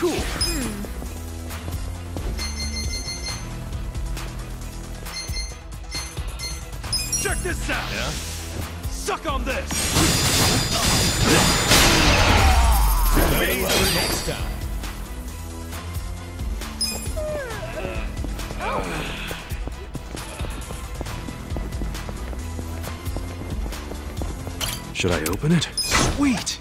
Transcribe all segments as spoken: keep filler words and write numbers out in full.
Cool. Hmm. Check this out! Yeah? Suck on this! Maybe next time. Should I open it? Sweet!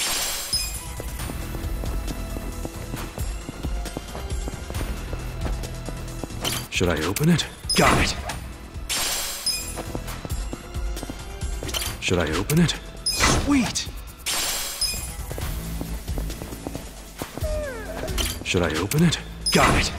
Should I open it? Got it! Should I open it? Sweet! Should I open it? Got it!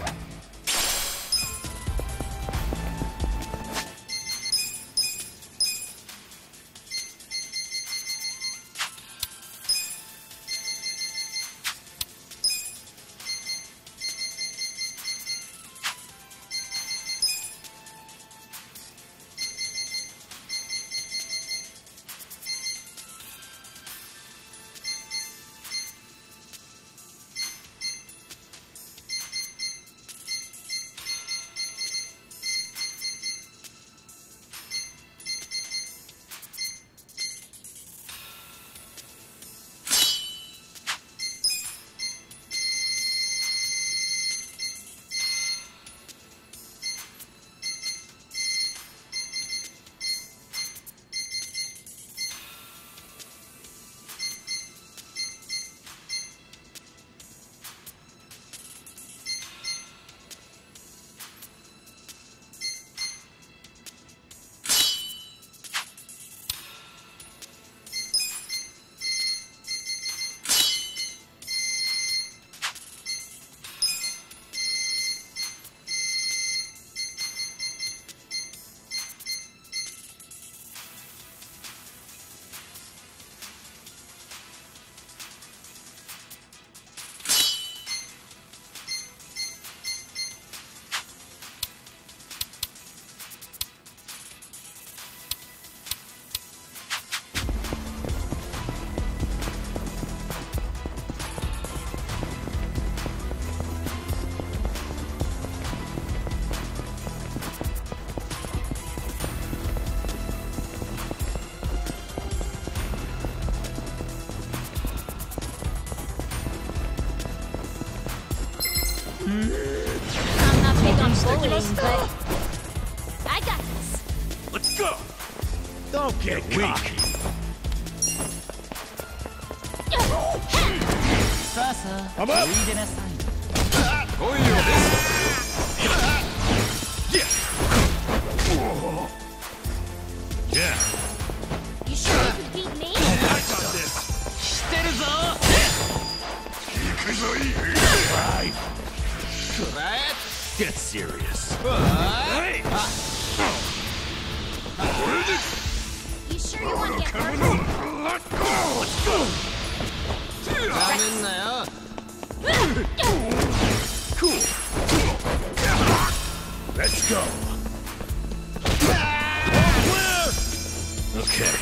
I'm not big on bullying, but I got this. Let's go! Don't get weak. I'm up! Yeah. You sure you can beat me? I got this! Right. Get serious. Hey. You sure you want to get hurt? Let's go! Let's go! Cool. Let's go. Okay.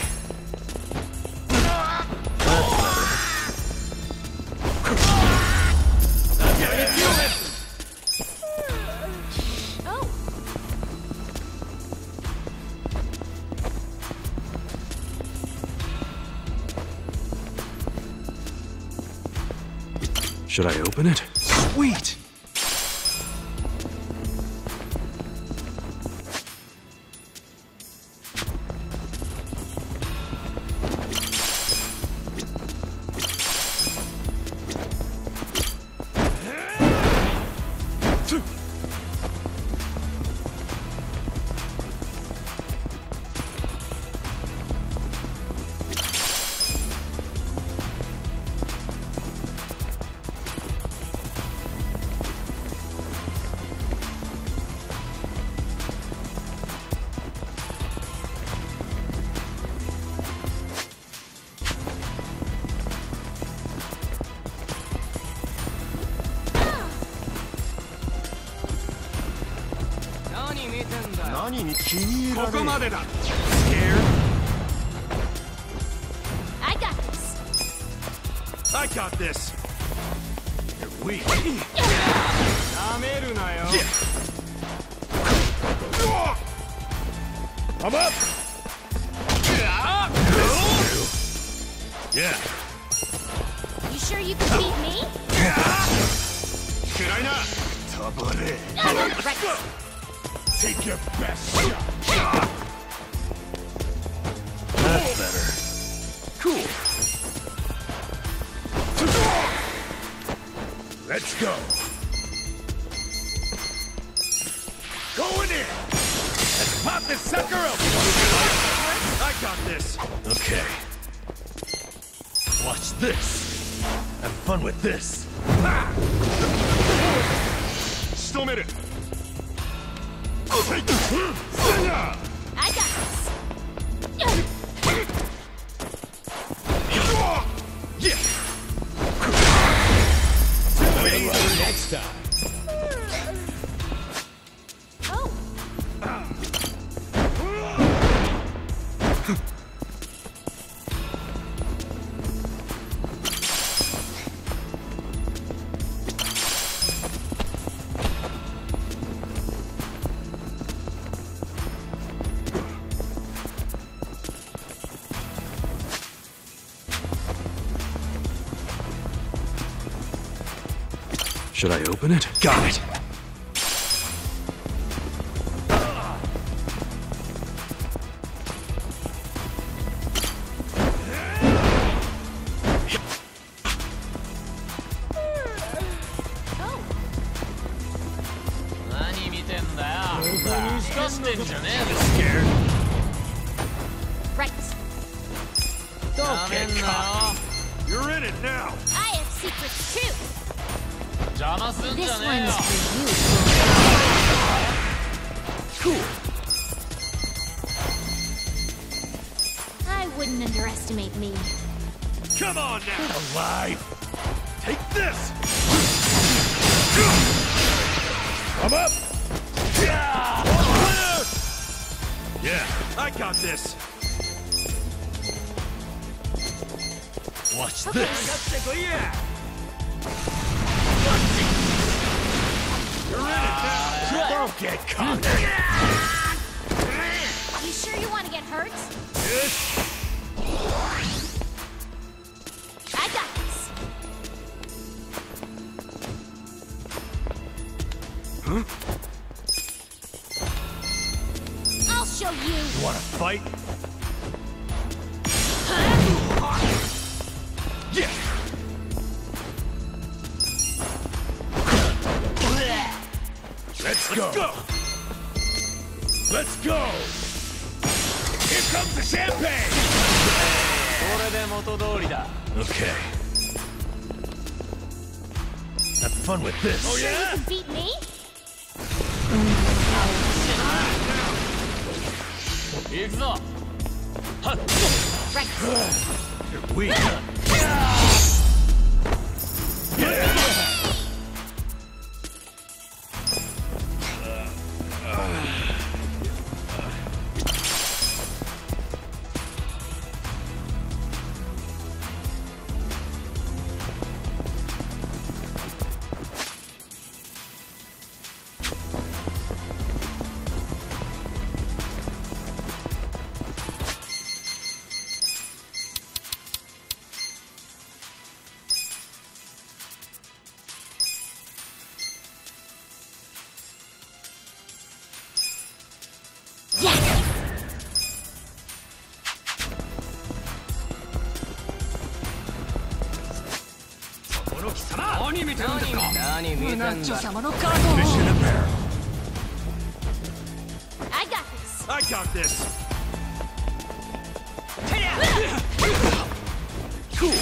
Oh. Should I open it? Sweet! Scared? I got this. I got this. Sweet. I'm up. Yeah. You sure you can beat me? Should I not? Tabare. Right. Take your best shot. That's better. Cool. Let's go. Going in. Let's pop this sucker up. I got this. Okay. Watch this. Have fun with this. Ha! Still made it. I'll take this. I got this. Yeah. Waiting for next time. Oh. Should I open it? Got it. Scared? Right. Don't get caught. You're in it now. I have secrets too. This one's Cool. for you. I wouldn't underestimate me. Come on now. Alive. Take this. I'm up. Yeah, I got this. Watch this. Yeah. You're in it now. Don't get caught. You sure you want to get hurt? Yes. I got this. Huh? I'll show you. You wanna fight? Yeah. Let's go. Let's go. Let's go. Here comes the champagne. Okay. Have fun with this. Oh, yeah? Sure you can beat me? Right. You're weak. Mission apparel. I got this. I got this. Cool.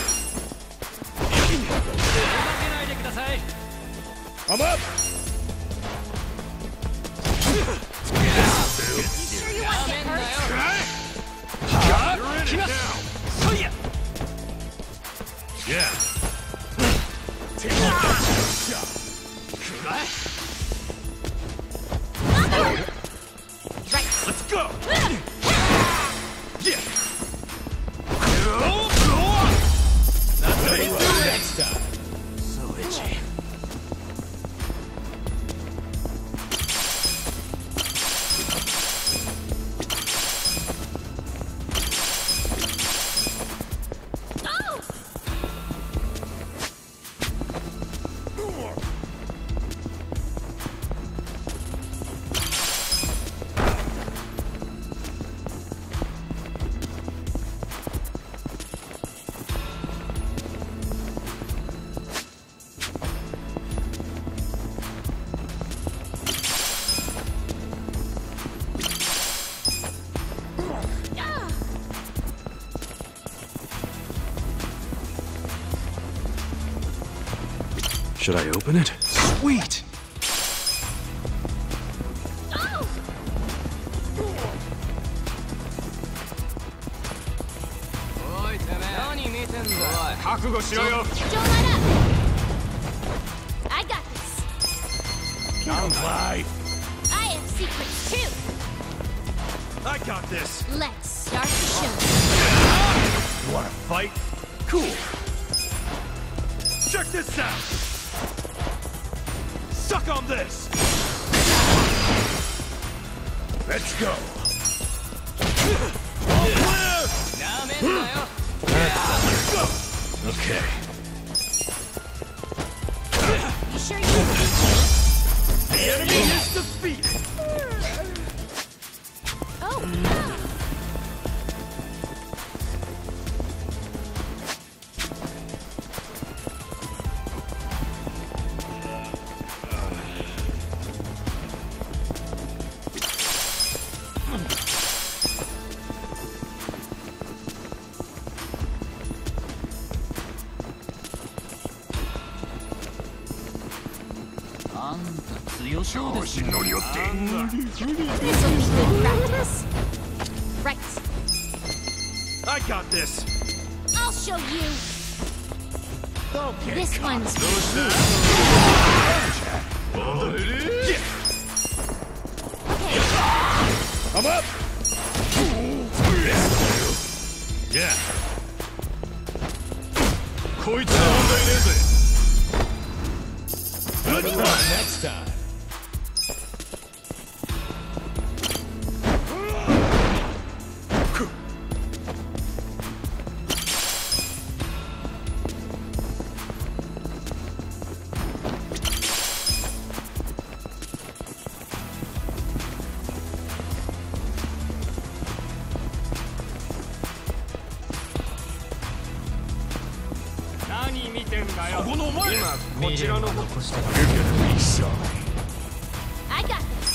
I'm up. You sure you want to get hurt? You're in it now. Yeah. Take that shot. Right. Let's go. Yeah. Not ready for next time. So itchy. Should I open it? Sweet! Oh! おいてめえ何見てんだおい覚悟しろよ Don't let up! I got this. Don't lie. I have secrets too. I got this. Let's start the show. You wanna fight? Cool. Check this out. Suck on this. Let's go. All clear. なめんなよ Go. Okay. You sure you can beat The enemy is defeated. Oh! This'll be good practice. Right. I got this. I'll show you. Okay. This one's Yeah. okay. I'm up. Yeah. こいつは問題ねえぜ Good luck next time. I got this.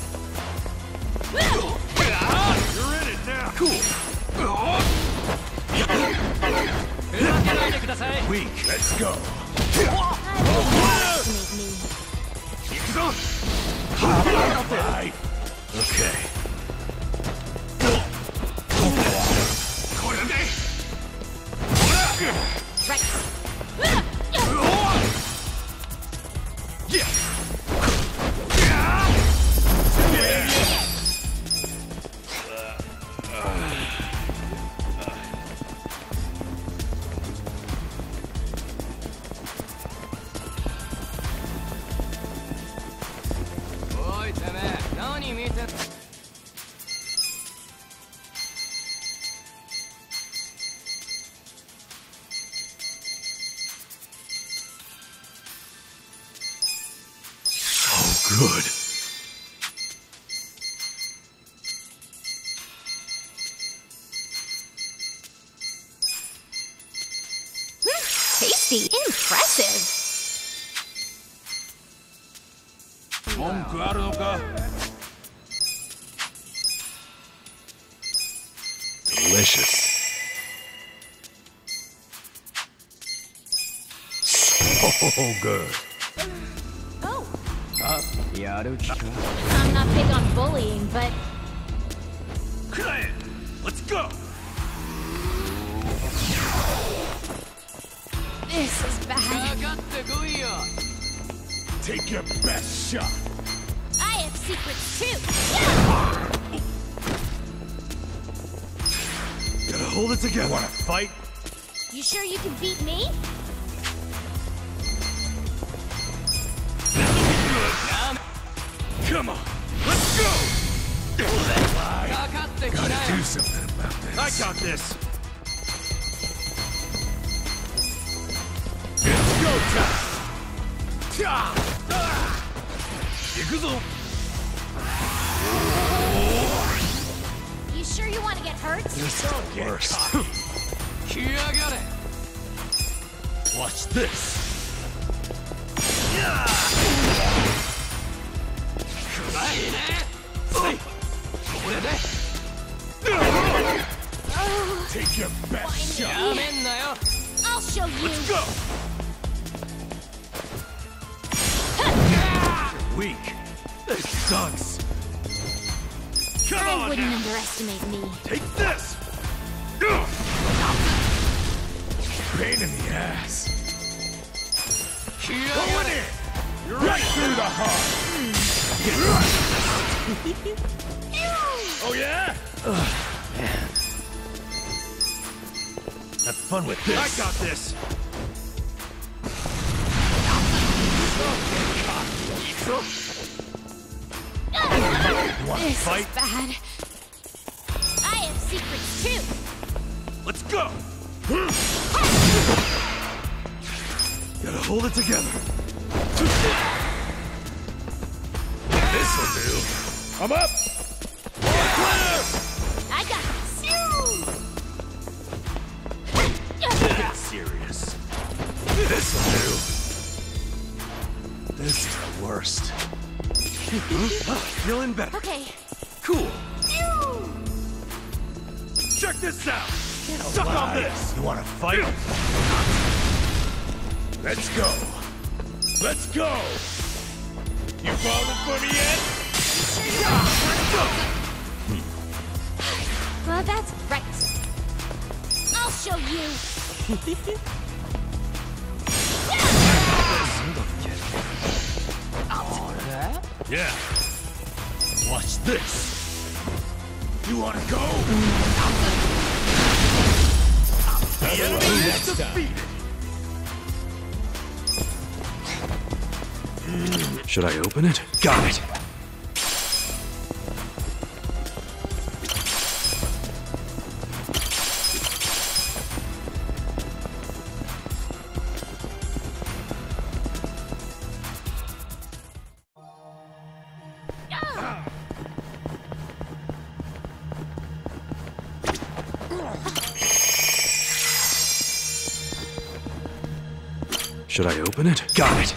You're in it now. Cool. Weak. Let's go. I will underestimate me. Right. Okay. Right. Yeah. Good. Tasty. Impressive. Delicious. So good. Oh, やる気か I'm not big on bullying, but Let's go. this is bad. かかってこいよ Take your best shot. I have secrets too. Gotta hold it together. Wanna fight? You sure you can beat me? Come on. Let's go. かかってきな Gotta よ do something about this. I got this. It's go time. Cha! Ah! Yakuza. You sure you want to get hurt? This is the worst. 来やがれ Watch this. 暗いねこれで Take your best shot. やめんなよ I'll show you. Let's go. sucks. Come I on wouldn't now. underestimate me. Take this. Ugh. Pain in the ass. Going in. You're right through the heart. Oh yeah? Ugh, man. Have fun with this. I got this. You want to This fight? is bad. I have secrets too. Let's go. Gotta hold it together. This'll do. I'm up. Clear. I got Get serious. This'll do. This is the worst. Huh? Feeling better. this. Okay. Cool. Check this out. Suck on this. You want to fight? Let's go. Let's go. You falling for me yet? Let's go. Well, that's right. I'll show you. Yeah. Watch this. You want to go? The enemy is defeated. Should I open it? Got it. Should I open it? Got it.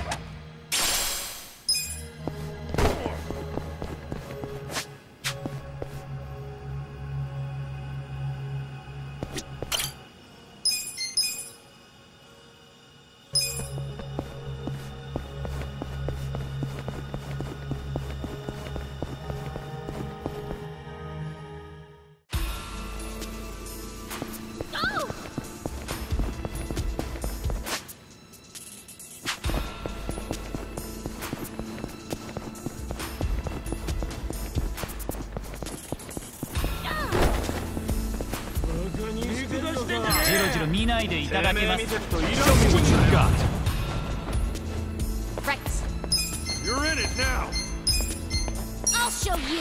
Right. You're in it now. I'll show you.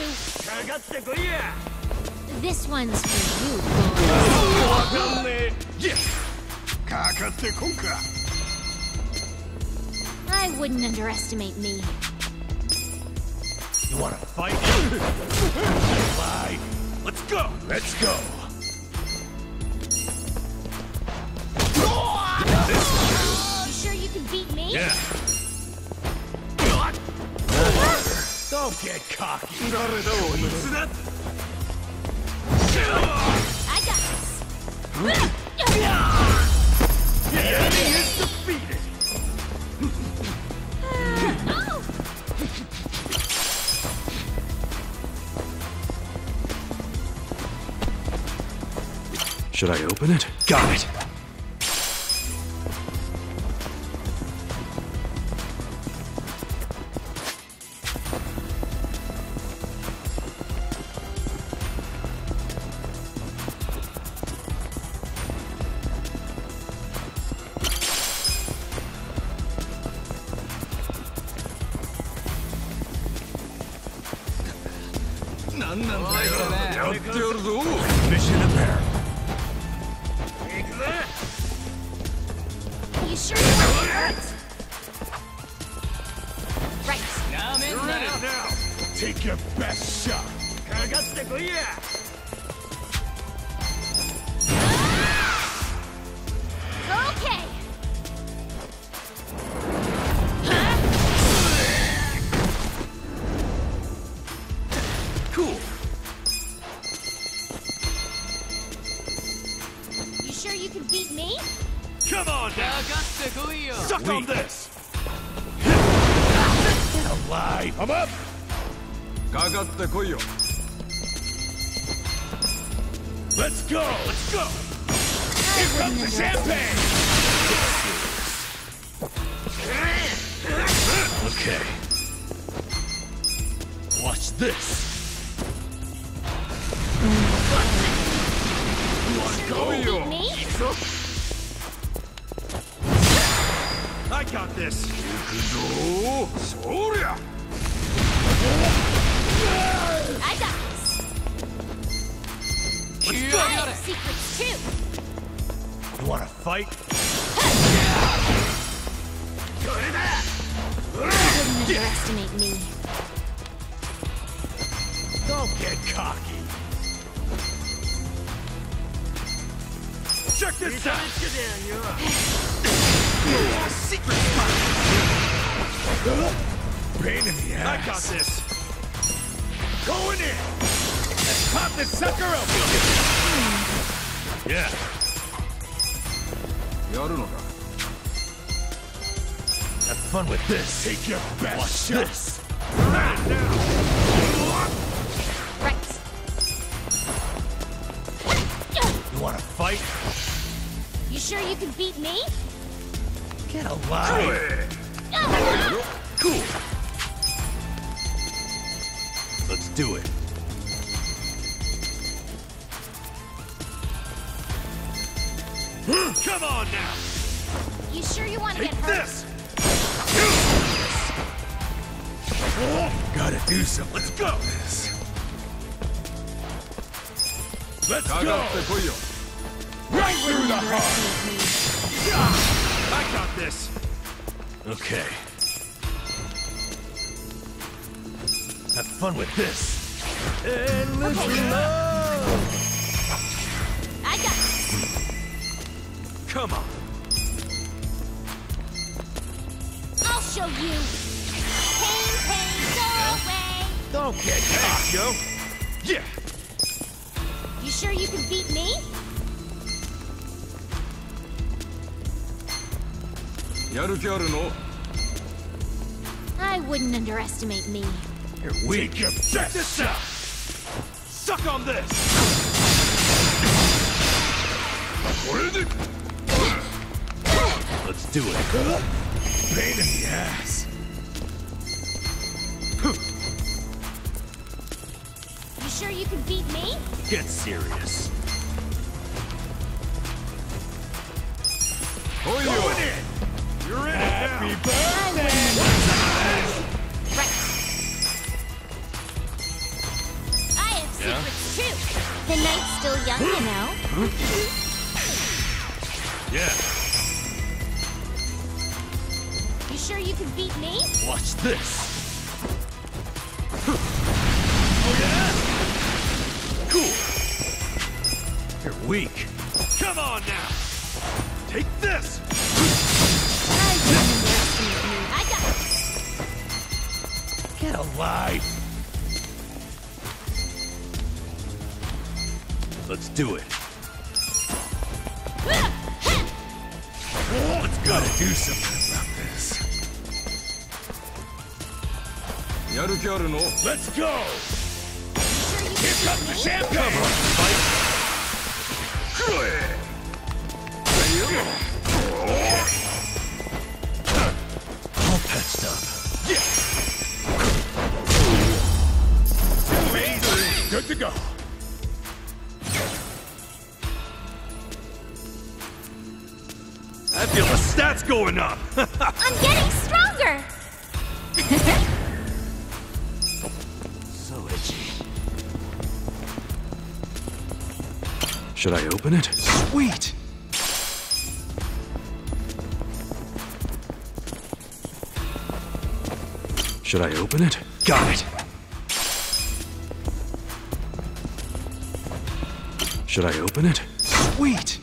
This one's for you. Yeah. I wouldn't underestimate me. You want to fight? Lie. Let's go. Let's go. You sure you can beat me? Yeah. Don't get cocky. I got this. The enemy is defeated. Oh! Should I open it? Got it. Mission apparent. You sure you want to hurt? Right. You're in it now. Take your best shot. Okay. Cool. You sure you can beat me? Come on now. Suck on this. A lie. I'm up. かかってこいよ。 Let's go! Let's go! Here comes the champagne! Okay. Watch this. You wanna go? Beat me? I got this. I got this. Let's I go. have secrets too. You wanna fight? You wouldn't underestimate me. Don't get cocky. Check this out. Secret spot. Pain in the ass. I got this. Going in. Let's pop this sucker open. Yeah. やるのか。 Have fun with this. Take your best Watch shot. This. Right now. Right. You wanna fight? You sure you can beat me? Get alive. Cool. Let's do it. Come on now. You sure you want to Take get hurt? this. Gotta do something. Let's go. Let's か go. かってこいよ。 Right through the heart. Underestimate me. I got this. Okay. Have fun with this. And let's Okay. go. I got this. Come on. I'll show you. Pain, pain, go away. Don't get cocky, yo. Yeah. You sure you can beat me? やる気あるの？ I wouldn't underestimate me. You're weak. Take your Check this out. Suck on this. Let's do it. Pain in the ass. You sure you can beat me? Get serious. 来いよ。 Going in. You're in it Happy now. I wouldn't underestimate me. Right. I have Yeah? secrets too. The night's still young, you know. Yeah. You sure you can beat me? Watch this. Oh yeah? Cool. You're weak. Come on now. Take this. I wouldn't underestimate me. I got this. Get alive. Let's do it. Let's gotta do something about this. やる気あるの？ Let's go. You sure you Here can comes the beat me? champagne. Come on, fight. All patched up. Yeah. Amazing. Good to go. I feel the stats going up. I'm getting stronger. So itchy. Should I open it? Sweet! Should I open it? Got it! Should I open it? Sweet!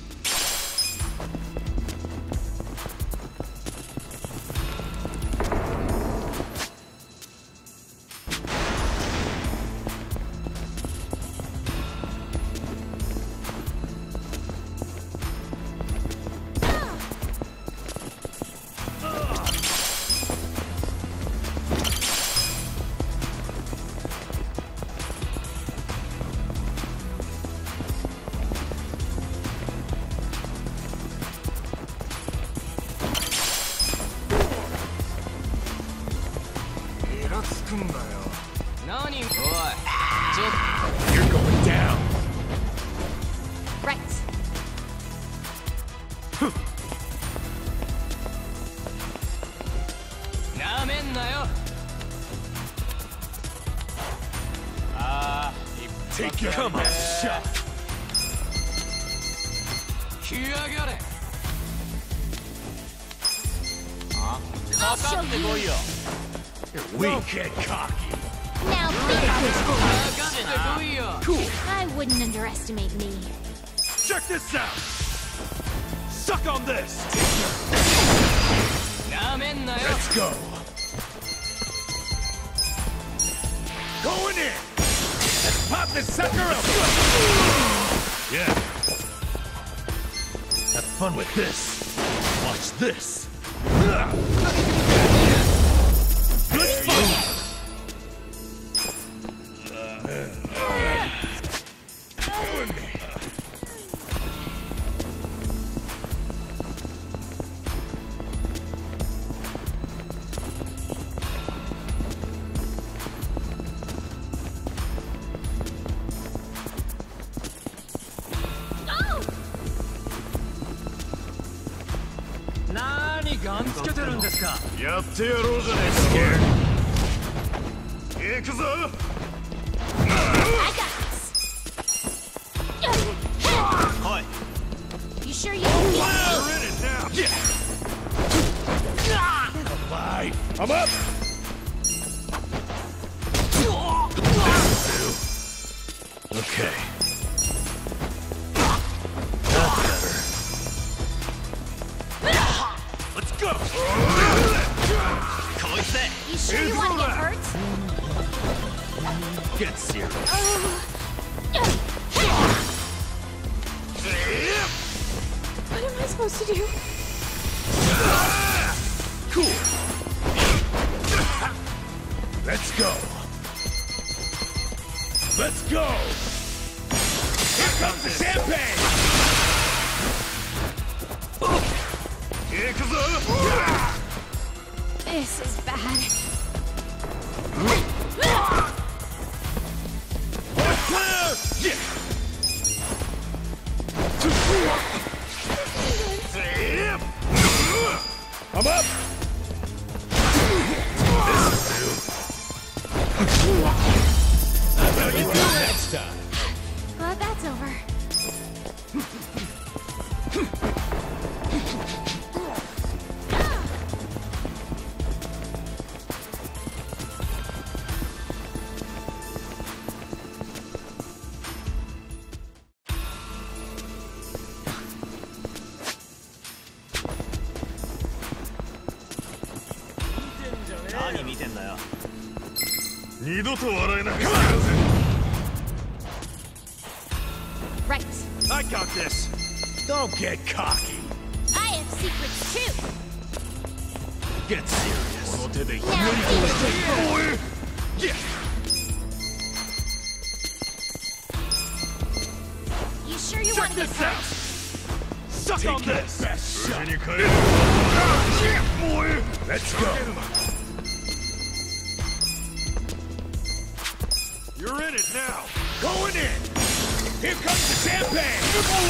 つくんだよ。何？おい。ちょっと。 You're going down. Right. なめんなよ。ああ、 Take your best shot. 来やがれ。あ、 I'll かか show ってこいよ。 You're weak. Don't get cocky. Now か this かってこいよ。 Cool. I wouldn't underestimate me. Check this out. Suck on this. なめんなよ。 Let's go. Going in. Let's pop this sucker up. Yeah. Have fun with this. Watch this. Good move. Oh! 何ガンつけてるんですか。 やってやろうじゃねえか。行くぞ。 I got this. Hi. You sure you don't You're get in it now. Yeah. Alive. I'm up. Okay. That's better. Let's go. You sure you want to get hurt? Get serious. Oh. What am I supposed to do? Cool. Let's go. Let's go. Here comes the champagne. Yakuza. This is bad. Clear. Yeah. I'm up. How about you do next time? Well, that's over. Right. I got this. Don't get cocky. I have secrets too. Get serious. Now finish Yeah. You sure you Check want to get this out. hurt? Suck Take on your this. best shot. Let's go. You're in it now. Going in. Here comes the champagne.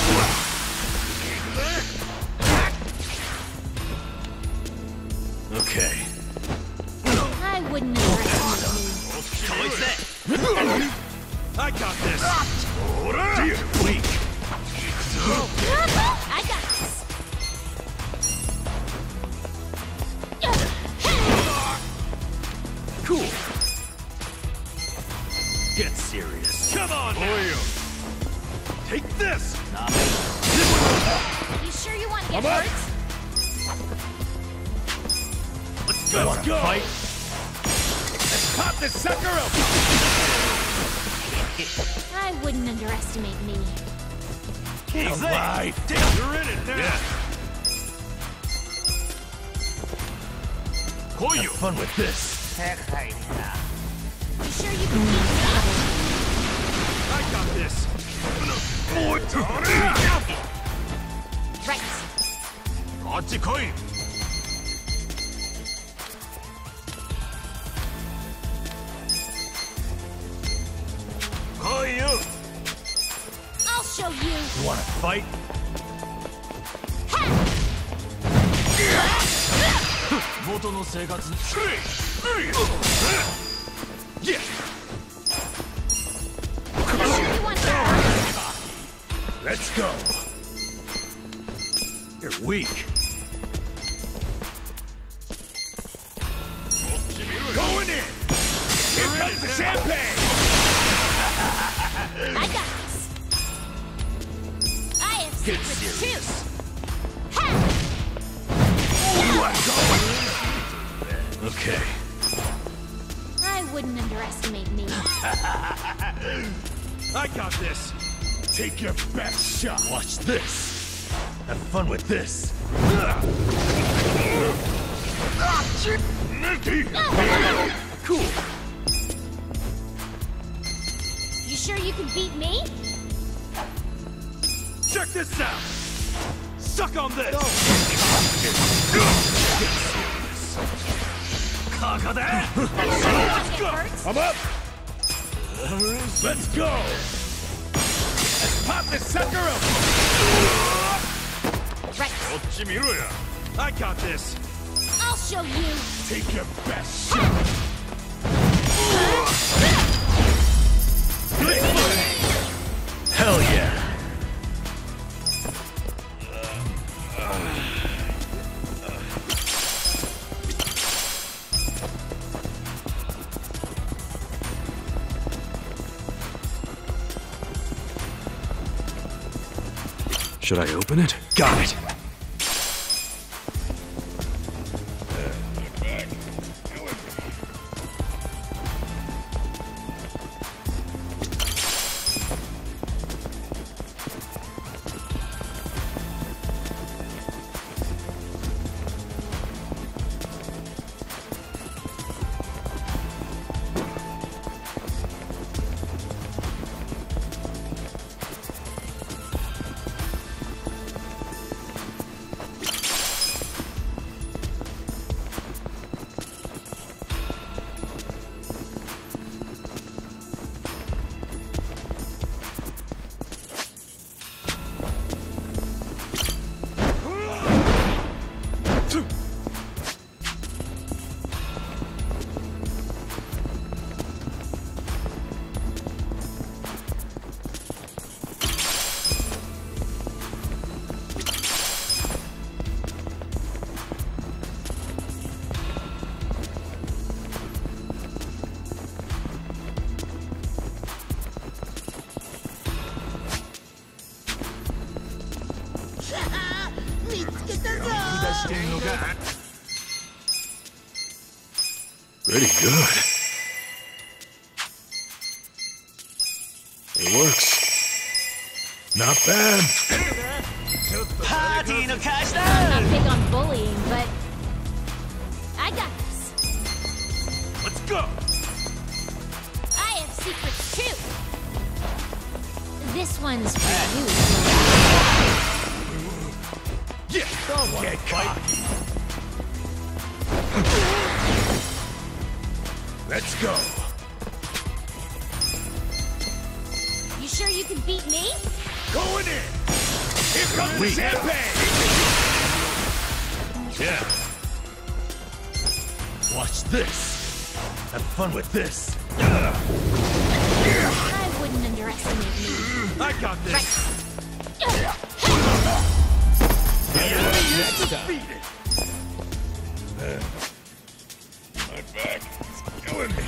Okay. I wouldn't underestimate me. I got this. Dear weak. I got this. Cool. Get serious. Come on now. Take this. You sure you want to get I'm up. hurt? Let's go. Let's go. Fight. Let's pop this sucker open. I wouldn't underestimate me. Alive. You're in it now. Yeah. Have fun with this. You sure you can beat me? I got this. Right. you. You wanna fight? Yeah. Everyone Let's go. You're weak. Going in. Here comes the champagne. I got this. I have Get secrets serious. too. Ha! Okay. I wouldn't underestimate me. I got this. Take your best shot. Watch this. Have fun with this. Cool. You sure you can beat me? Check this out. Suck on this. Let's go. I'm up. Let's go. Let's pop this sucker up. Right. I got this. I'll show you. Take your best shot. Hell yeah. Should I open it? Got it. Pretty good. It works. Not bad. I'm not big on bullying, but I got this. Let's go. I have secrets too. This one's for you. Yeah. Don't get cocky. Let's go. You sure you can beat me? Going in. Here comes the champagne. Yeah. Watch this. Have fun with this. I wouldn't underestimate me. I got this. Right. Next up. Beat it. My back is killing me.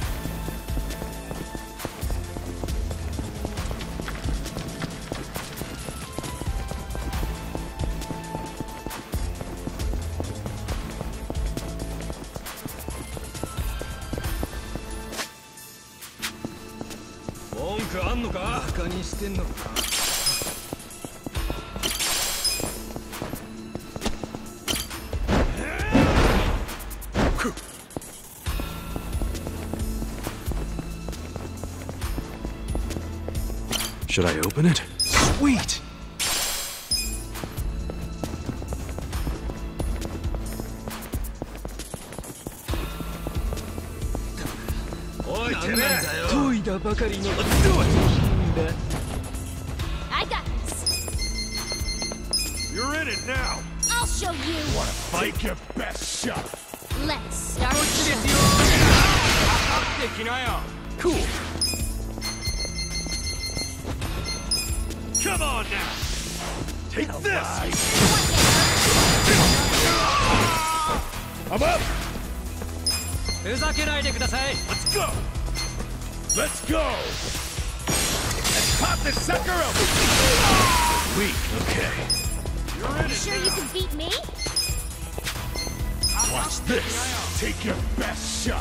Should I open it? Sweet! Let's do it. I got You're in it now. I'll show you. Wanna fight? Take your best shot. Let's start the show. Cool. Come on now. Take this. I'm up. Let's go. Let's go. Let's pop this sucker open. Weak. Okay. You're in You sure you can beat me? Watch this. Take your best shot.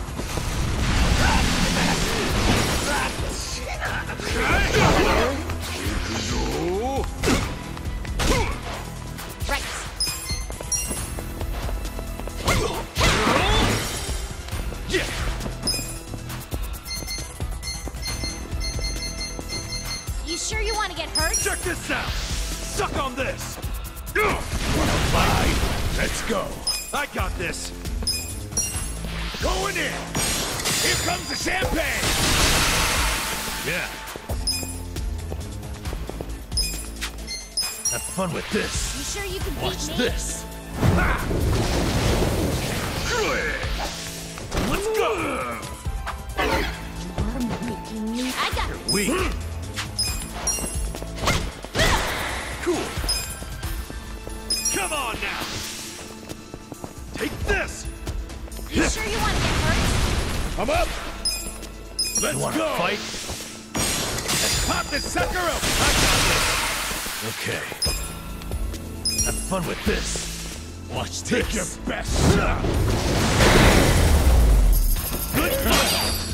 Right. Yeah. You sure you want to get hurt? Check this out. Suck on this. Wanna fight? Let's go. I got this. Going in. Here comes the champagne. Yeah. Have fun with this. You sure you can beat Watch me? this. Ha! Let's go. You're making me. I got this. Weak. Cool. Come on now. Take this. You sure you want to get hurt? I'm up. Let's you wanna go. Fight? Let's pop this sucker up. I got this. Okay. Have fun with this. Watch this. Take your best shot. Good fight.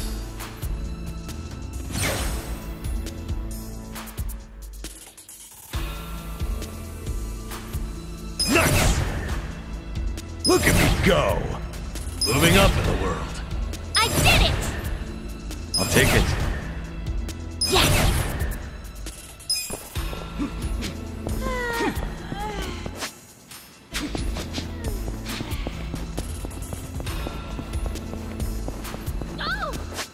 Nice. Look at me go. Moving up in the world. I did it! I'll take it. Yes! Oh!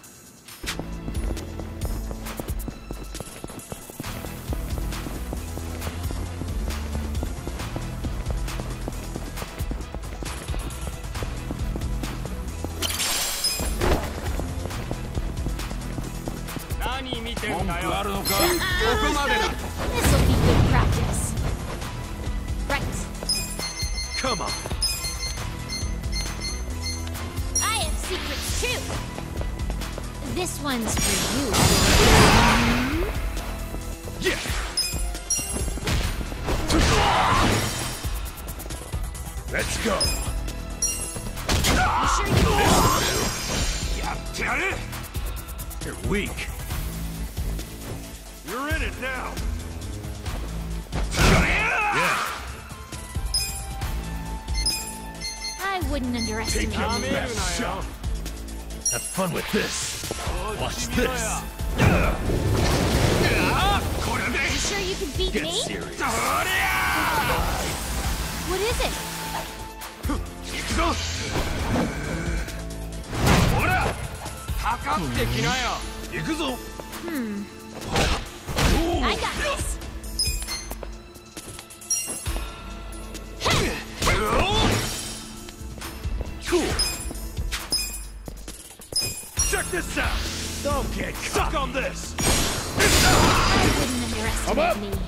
This'll be good practice. Right. Come on. I have secrets too. This one's for you. Yeah. Let's go. You sure you can? You're weak. You're in it now. Yeah. I wouldn't underestimate Take your you. best shot. Have fun with this. Watch this. You sure you can beat Get me? serious. What is it? Hmm. I got this. Cool. Check this out. Don't get stuck on this. I wouldn't I'm up. underestimate me.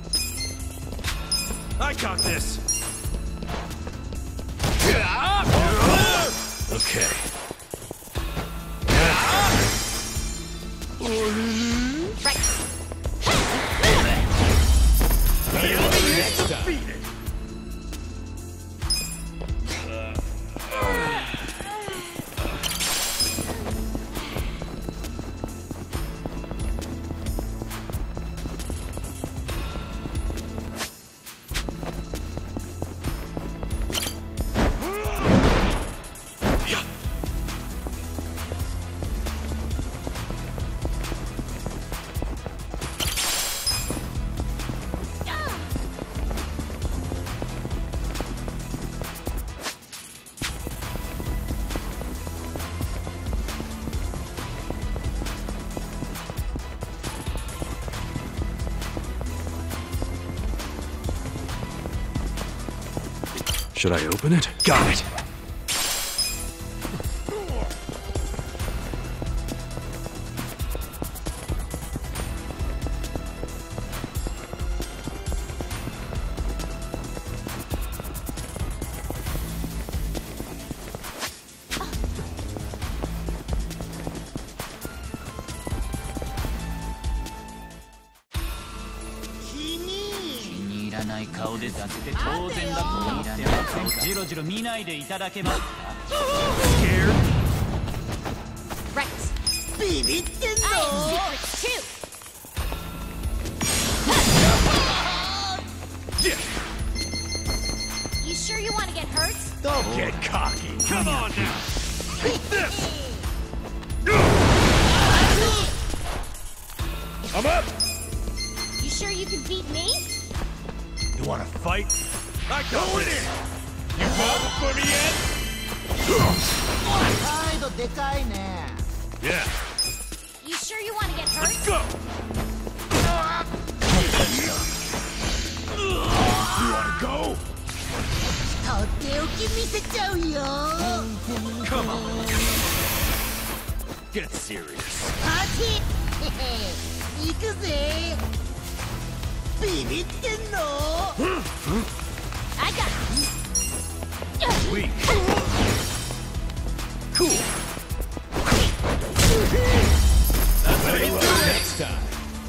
I got this. Okay. Right. Next time. Should I open it? Got it. Scared? Right. I have secrets too. Yeah. You sure you want to get hurt? Don't get cocky. Come on now. Take this. I'm up. You sure you can beat me? You want to fight? I go in it. You voting for me yet? Yeah. You sure you want to get hurt? Let's go. You want to go? Come on. Get serious. I got this. Weak. Cool. That's how you learn next time.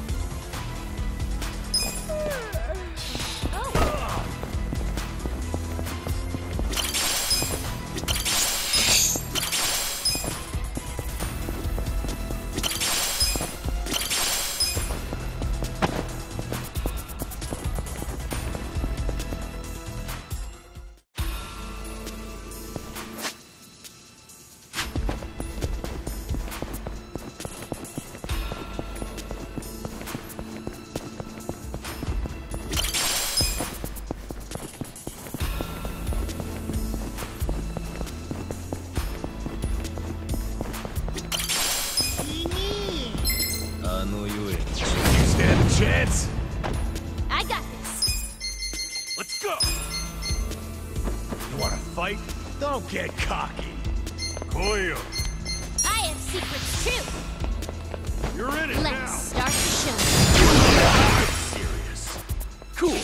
Stand a chance. I got this. Let's go. You want to fight? Don't get cocky. Koyo. I have secrets too. You're in it Let's now. start the show. Serious. Cool.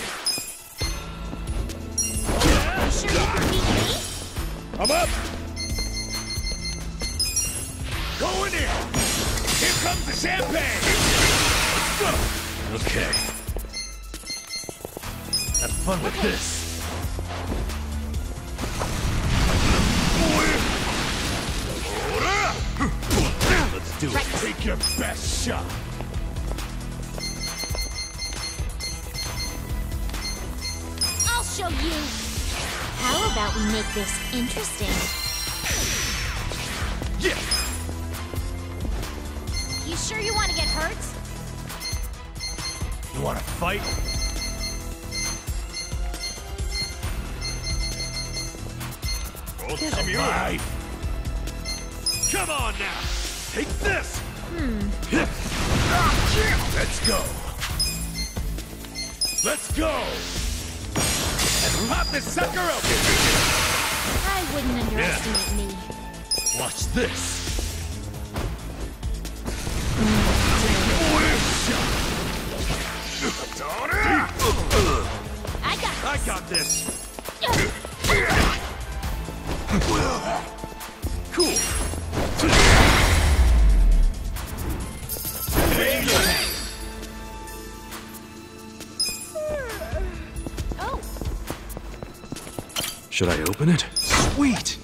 You sure you can beat me? I'm up. Go in here. Here comes the champagne. Let's go. Okay. Have fun with Okay. this. Let's do it. Right. Take your best shot. I'll show you. How about we make this interesting? Yeah. You sure you want to get hurt? You want to fight? Right. Come on now. Take this. Hmm. Let's go. Let's go. And pop this sucker open. I wouldn't underestimate me. Watch this. I got I got this. Cool. Oh, Should I open it? Sweet!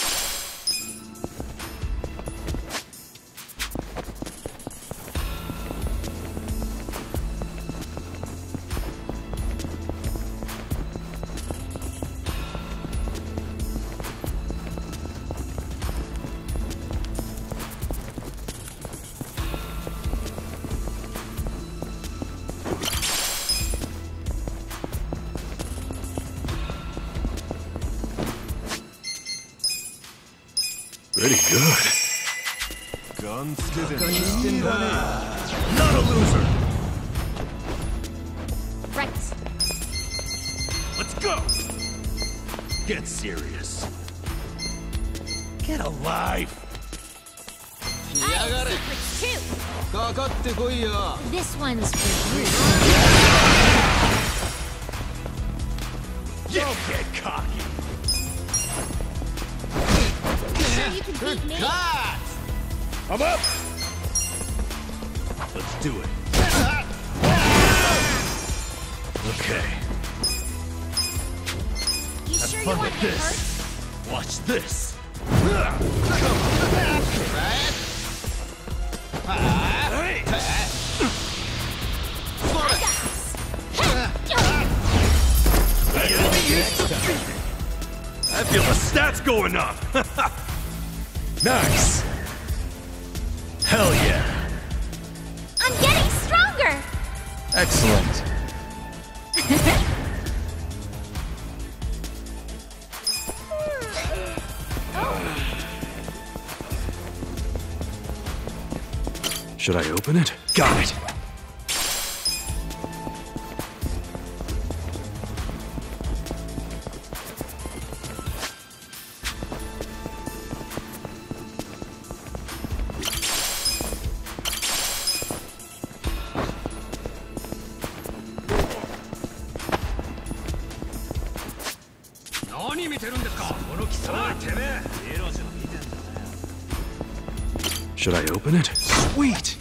Pretty good. Not a loser. right. Let's go. Get serious. Get alive. I have secrets too. かかってこいよ。 This one's for you. Don't get cocky. Sure you can beat me? I'm up. Let's do it. Okay. You Have sure you fun want with to get this. hurt? Watch this. Hey. I feel the stats going up. Nice. Hell yeah. I'm getting stronger. Excellent. Should I open it? Got it. Should I open it? Sweet!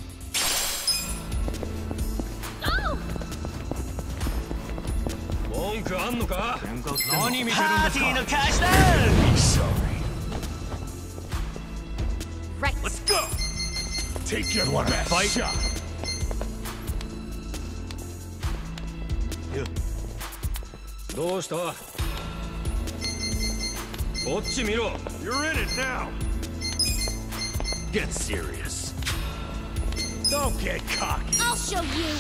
Oh! Right. Let's go. Take your one best fight. Shot. Yeah. どうした？こっち見ろ。 You're in it now. Get serious. Don't get cocky. I'll show you.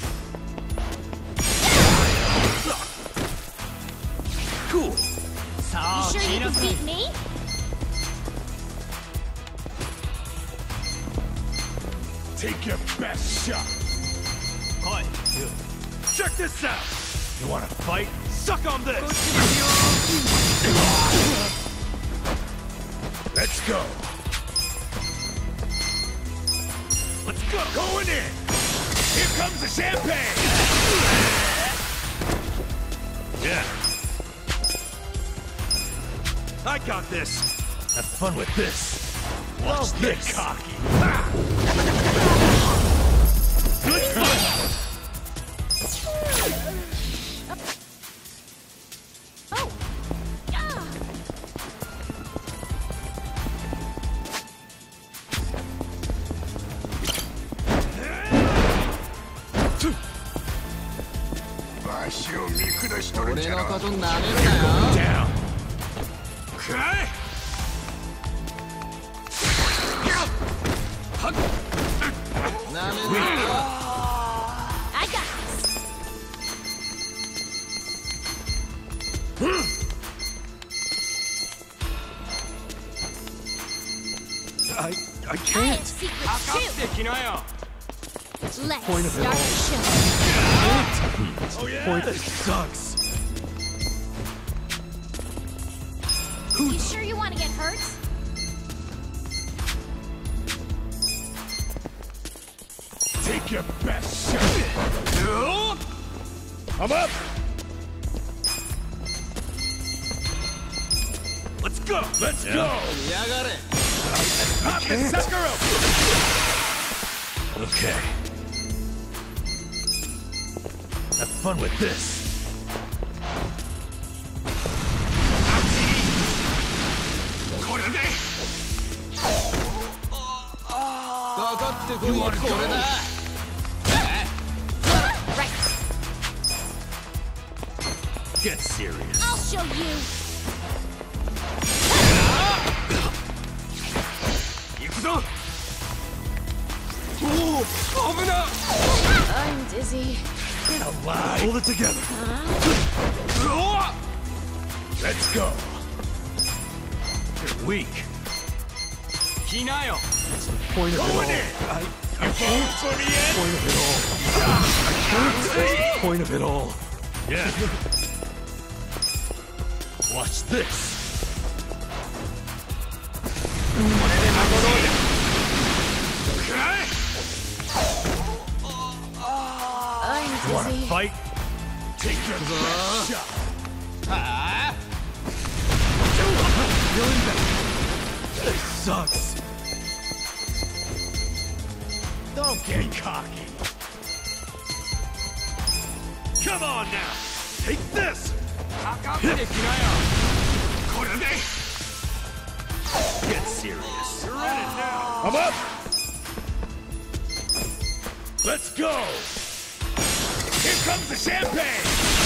Cool. You sure you can beat me? Take your best shot. Cut. Check this out. You want to fight? Suck on this. Let's go. Let's go. Going in. Here comes the champagne. Yeah. I got this. Have fun with this. Watch Don't this. Get cocky. Ah. Good fight. Oh. Ah. Down. Okay. I got this. I I I have can't. secrets too. Let's point of it start all. the show. Oh yeah. Point. This sucks. You sure you want to get hurt? Take your best shot. I'm up. Let's go. Let's Yeah. go. Pop the can't. sucker up. Okay. Have fun with this. You want to go? Right. Get serious. I'll show you. I'm dizzy. Get alive. Hold it together. Huh? Let's go. You're weak. Point of it all. Going in. I You vote for the end? point of it all. I can't. Point of it all. Yeah. Watch this. I'm You wanna dizzy. fight? Take your best shot. Feeling better. This sucks. Don't get cocky. Come on now. Take this. Get serious. You're in it now. I'm up. Let's go. Here comes the champagne.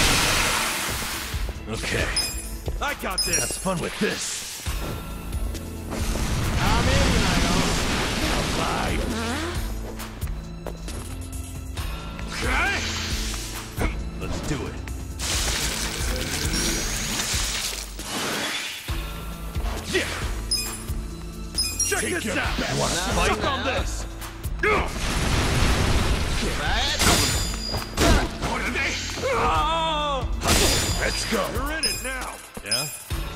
Okay. I got this. Have fun with this. I'm in, alive. Let's do it. Yeah. Check Take this out. You wanna fight on this? Let's go. You're in it now. Yeah?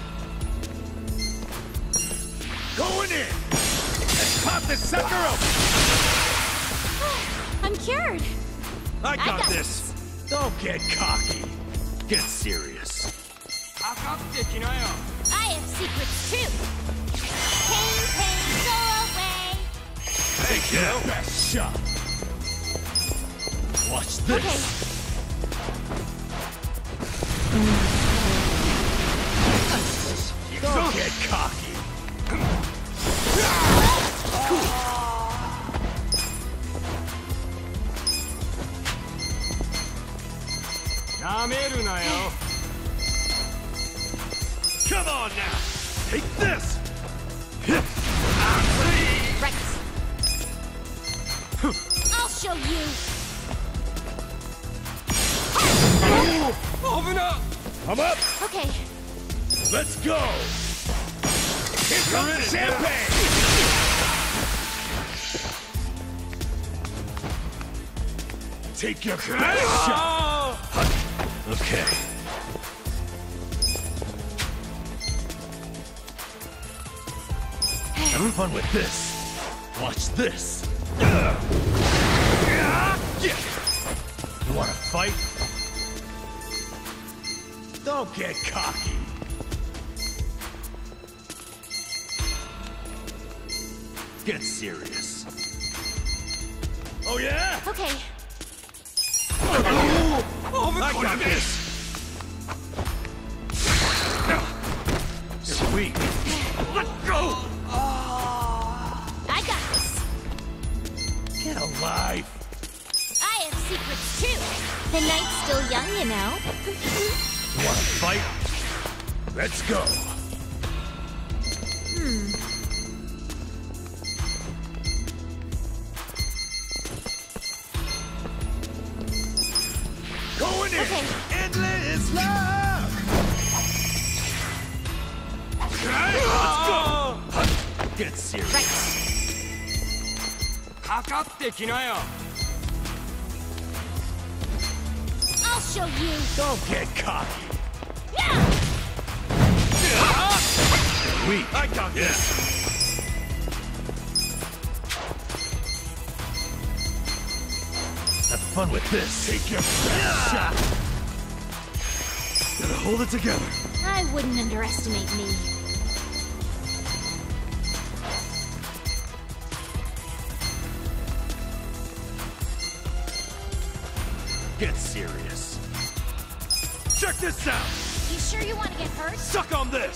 Going in. Let's pop this sucker open. I'm cured. I got, I got this. Don't get cocky. Get serious. I have secrets too. Pain, pain, go away. Take your best shot. Watch this. Okay. Don't get cocky. Come on now. Take this. Right. I'll show you. I'm up. Okay. Let's go. Here comes the champagne. Take your best shot. Okay. Have fun with this. Watch this. You wanna fight? Don't get cocky. Get serious. Oh yeah? Okay. I got this. Sweet. Let go. I got this. Get alive. I have secrets too. The night's still young, you know. You wanna fight? Let's go. Hmm. Going in. Okay. Endless love. Let's go. Get serious. Right. I'll show you. Don't get cocky. Yeah. Weak. I got this. Have fun with this. Take your best shot. Gotta hold it together. I wouldn't underestimate me. Get serious. Check this out. You sure you want to get hurt? Suck on this.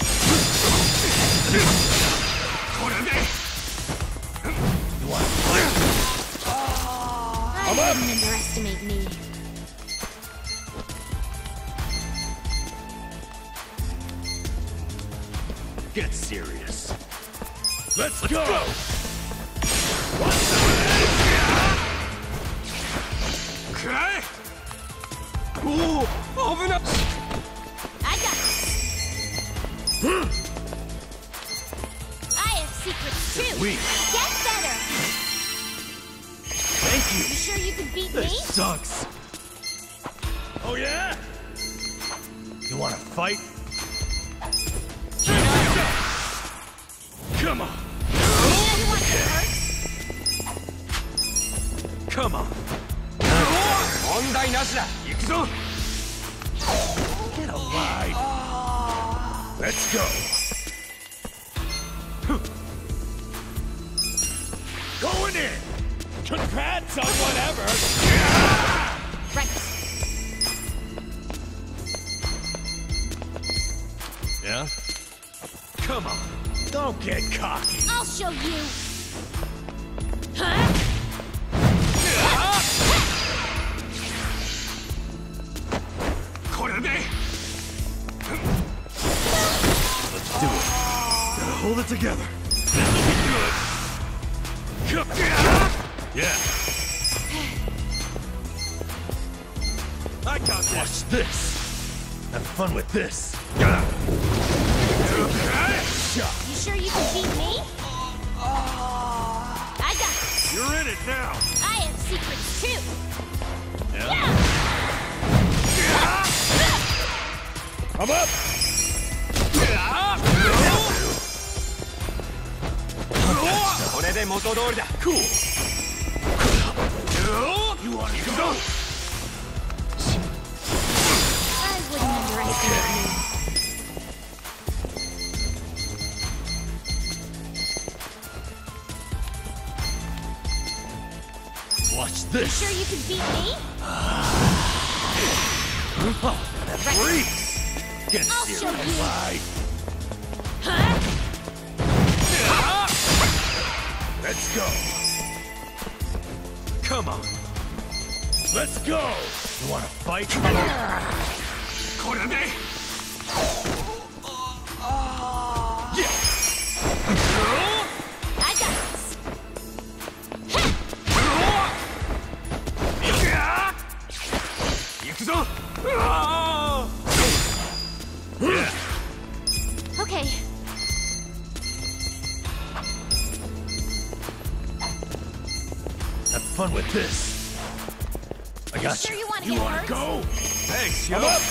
You want to play? I wouldn't underestimate me. Get serious. Let's, Let's go. go. What's that? Okay. Ooh, open up. I got this. I have secrets too. Weak. Get better. Thank you. You sure you can beat This me? sucks. Oh yeah? You wanna fight? Come on. You want to hurt? Come on. 問題なしだ。行くぞ。 Get alive. Let's go. Going in. Congrats on whatever. Right. Yeah? Come on. Don't get cocky. I'll show you. Huh? Let's do it. Gotta hold it together. Come. Yeah. I got this. Watch this. Have fun with this. You sure you can beat me? I got this. You're in it now. I have secrets too. Yeah. Yeah. I'm up. これで元通りだ。 Cool. You want to go? I wouldn't underestimate you. Watch this. Sure you can beat me? Oh, that freaks. Get I'll serious. show you. Right. Huh? Let's go. Come on. Let's go. You want to fight? Yeah. I got this. Yeah. Okay. Have fun with this. I got Sure you. you want You hit want to hers? go? Thanks, yo. I'm up.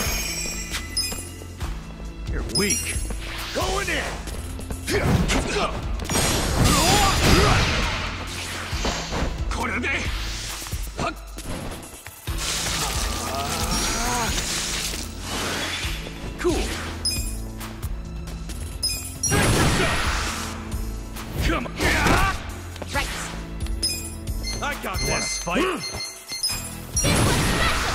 You're weak. Going in. Let's go. Cool. Come on. Right. I got this. Want to fight? This one's special.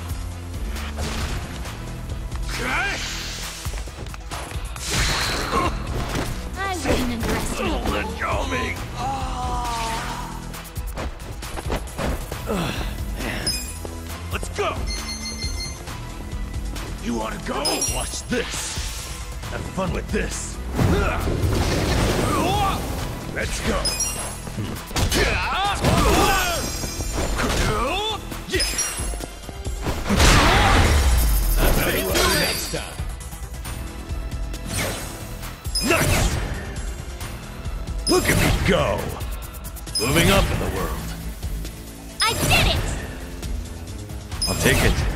I wouldn't underestimate Oh, let go of me. Man. Let's go. You want to go? Okay. Watch this. Have fun with this. Let's go. Yeah. I'll be next time. Nice. Look at me go. Moving up in the world. I did it! I'll take it.